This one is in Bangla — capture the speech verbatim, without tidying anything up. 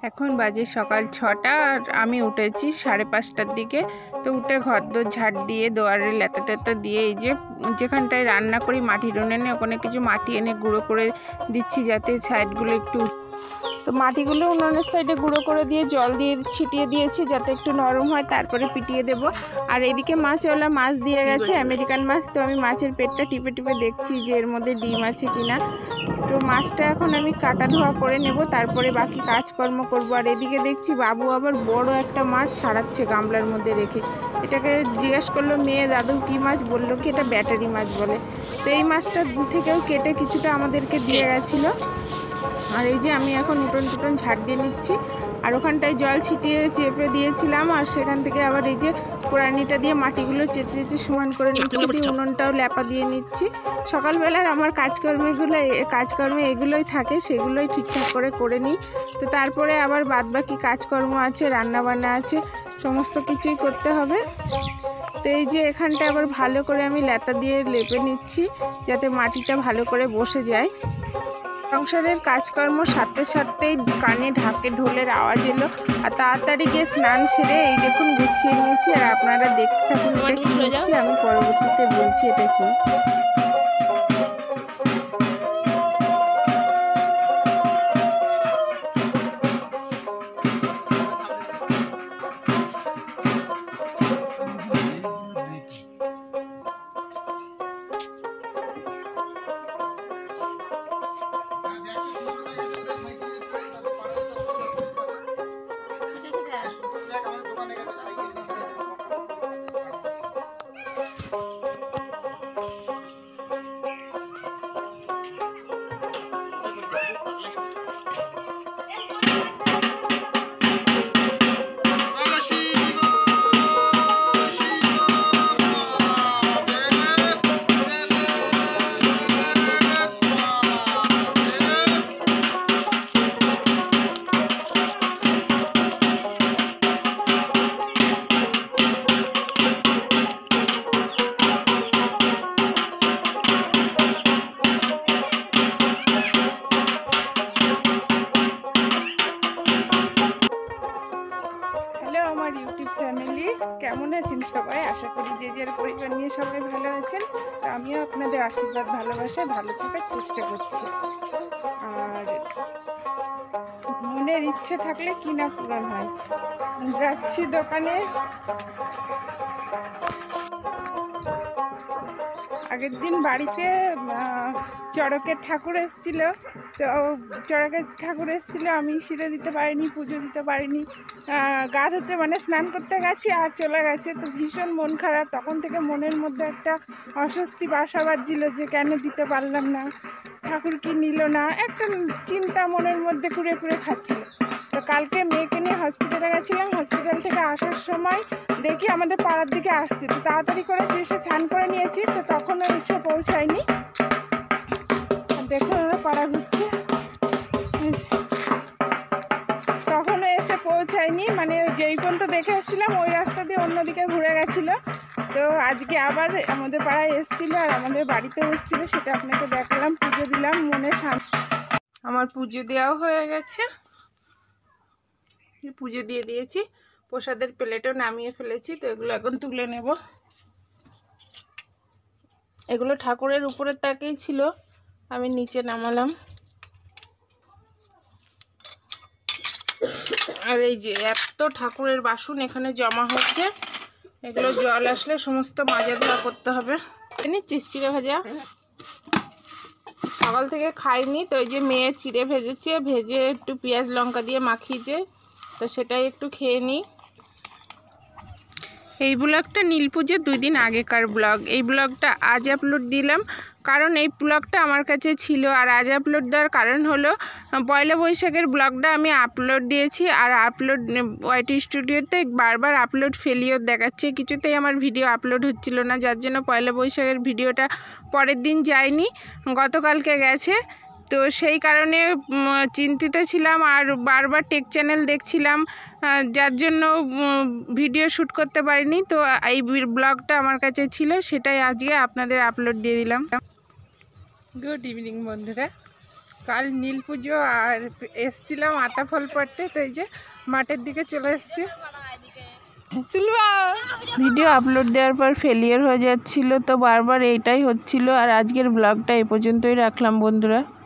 এখন বাজে সকাল ছটা আর আমি উঠেছি সাড়ে পাঁচটার দিকে। তো উঠে ঘরদোর ঝাড় দিয়ে দোয়ারে লেতা টেতা দিয়ে এই যে যেখানটায় রান্না করি মাটির উনুনে ওখানে কিছু মাটি এনে গুঁড়ো করে দিচ্ছি যাতে সাইডগুলো একটু, তো মাটিগুলো উনুনের সাইডে গুঁড়ো করে দিয়ে জল দিয়ে ছিটিয়ে দিয়েছি যাতে একটু নরম হয়, তারপরে পিটিয়ে দেব। আর এদিকে মাছওয়ালা মাছ দিয়ে গেছে, আমেরিকান মাছ। তো আমি মাছের পেটটা টিপে টিপে দেখছি যে এর মধ্যে ডিম আছে কিনা। তো মাছটা এখন আমি কাটা ধোয়া করে নেব, তারপরে বাকি কাজকর্ম করব। আর এদিকে দেখছি বাবু আবার বড় একটা মাছ ছাড়াচ্ছে গামলার মধ্যে রেখে। এটাকে জিজ্ঞেস করলো মেয়ে, দাদু কী মাছ? বললো কি এটা ব্যাটারি মাছ বলে। তো এই মাছটা থেকেও কেটে কিছুটা আমাদেরকে দিয়ে গেছিলো। আর এই যে আমি এখন উঠোন টুটন ঝাড় দিয়ে নিচ্ছি, আর ওখানটায় জল ছিটিয়ে চেপে দিয়েছিলাম, আর সেখান থেকে আবার এই যে কোড়ানিটা দিয়ে মাটিগুলো চেঁচে চেঁচে সমান করে নিচ্ছি, দিয়ে উনুনটাও ল্যাপা দিয়ে নিচ্ছি। সকালবেলার আমার কাজকর্মগুলো কাজকর্মে এগুলোই থাকে, সেগুলোই ঠিকঠাক করে করে নিই। তো তারপরে আবার বাদবাকি কাজকর্ম আছে, রান্নাবান্না আছে, সমস্ত কিছুই করতে হবে। তো এই যে এখানটা আবার ভালো করে আমি ল্যাতা দিয়ে লেপে নিচ্ছি যাতে মাটিটা ভালো করে বসে যায়। সংসারের কাজকর্ম সারতে সারতেই কানে ঢাকে ঢোলের আওয়াজ এলো, আর তাড়াতাড়ি গিয়ে স্নান সেরে এই দেখুন গুছিয়ে নিয়েছি। আর আপনারা দেখতে থাকুন এটা কি হচ্ছে, আমি পরবর্তীতে বলছি এটা কি। কেমন আছেন সবাই? আশা করি যে যার পরিবার নিয়ে সবাই ভালো আছেন। তো আমিও আপনাদের আশীর্বাদ ভালোবাসায় ভালো থাকার চেষ্টা করছি। আর মনের ইচ্ছে থাকলে কি না পূরণ হয়। যাচ্ছি দোকানে। আগের দিন বাড়িতে চড়কের ঠাকুর এসেছিল, তো চড়কের ঠাকুর এসেছিলো, আমি সিঁড়ে দিতে পারিনি, পুজো দিতে পারিনি। গা ধুতে মানে স্নান করতে গেছি আর চলে গেছে। তো ভীষণ মন খারাপ, তখন থেকে মনের মধ্যে একটা অস্বস্তি বাসা বাঁধছিল যে কেন দিতে পারলাম না, ঠাকুর কি নিল না, একটা চিন্তা মনের মধ্যে কুড়ে কুড়ে খাচ্ছিল। তো কালকে মেয়েকে নিয়ে হসপিটালে গেছিলাম, হসপিটাল থেকে আসার সময় দেখি আমাদের পাড়ার দিকে আসছে। তো তাড়াতাড়ি করে এসে স্নান করে নিয়েছি, তো তখনও এসে পৌঁছায়নি। দেখুন ওরা পাড়া ঘুরছে, তখনও এসে পৌঁছায়নি, মানে যেই পর্যন্ত দেখে এসেছিলাম ওই রাস্তা দিয়ে অন্যদিকে ঘুরে গেছিলো। তো আজকে আবার আমাদের পাড়ায় এসেছিলো আর আমাদের বাড়িতেও এসেছিলো, সেটা আপনাকে দেখালাম, পুজো দিলাম, মনে শান্তি। আমার পুজো দেওয়াও হয়ে গেছে, পুজো দিয়ে দিয়েছি, প্রসাদের প্লেটও নামিয়ে ফেলেছি। তো এগুলো এখন তুলে নেব। এগুলো ঠাকুরের উপরের তাকেই ছিল, আমি নিচে নামালাম। আর এই যে এত ঠাকুরের বাসন এখানে জমা হচ্ছে, এগুলো জল আসলে সমস্ত মাজা ধোয়া করতে হবে। নিচ্ছিস চিড়ে ভাজা? সকাল থেকে খাইনি, তো এই যে মেয়ে চিড়ে ভেজেছে, ভেজে একটু পেঁয়াজ লঙ্কা দিয়ে মাখিয়েছে, তো সেটাই একটু খেয়ে নিই। এই ব্লগটা নীল পুজোর দুই দিন আগেকার ব্লগ। এই ব্লগটা আজ আপলোড দিলাম কারণ এই ব্লগটা আমার কাছে ছিল। আর আজ আপলোড দেওয়ার কারণ হলো পয়লা বৈশাখের ব্লগটা আমি আপলোড দিয়েছি, আর আপলোড ওয়াইটি স্টুডিওতে বারবার আপলোড ফেলিওর দেখাচ্ছে, কিছুতেই আমার ভিডিও আপলোড হচ্ছিল না, যার জন্য পয়লা বৈশাখের ভিডিওটা পরের দিন যায়নি, গতকালকে গেছে। তো সেই কারণে চিন্তিত ছিলাম আর বারবার টেক চ্যানেল দেখছিলাম, যার জন্য ভিডিও শ্যুট করতে পারিনি। তো এই ব্লগটা আমার কাছে ছিল, সেটাই আজকে আপনাদের আপলোড দিয়ে দিলাম। গুড ইভিনিং বন্ধুরা, কাল নীল পুজো আর এসছিলাম আতা ফল পড়তে, তো এই যে মাঠের দিকে চলে এসছি। ভিডিও আপলোড দেওয়ার পর ফেলিয়ার হয়ে যাচ্ছিল, তো বারবার এইটাই হচ্ছিল। আর আজকের ব্লগটা এই পর্যন্তই রাখলাম বন্ধুরা।